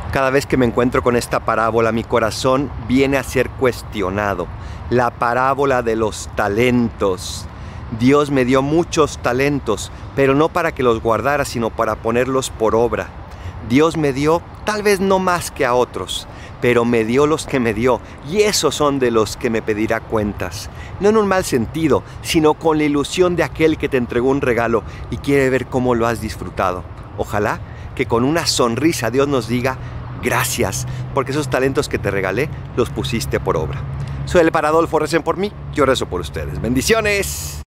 Cada vez que me encuentro con esta parábola, mi corazón viene a ser cuestionado. La parábola de los talentos. Dios me dio muchos talentos, pero no para que los guardara, sino para ponerlos por obra. Dios me dio, tal vez no más que a otros, pero me dio los que me dio, y esos son de los que me pedirá cuentas. No en un mal sentido, sino con la ilusión de aquel que te entregó un regalo y quiere ver cómo lo has disfrutado. Ojalá que con una sonrisa Dios nos diga: gracias, porque esos talentos que te regalé los pusiste por obra. Soy el Paradolfo, recen por mí, yo rezo por ustedes. ¡Bendiciones!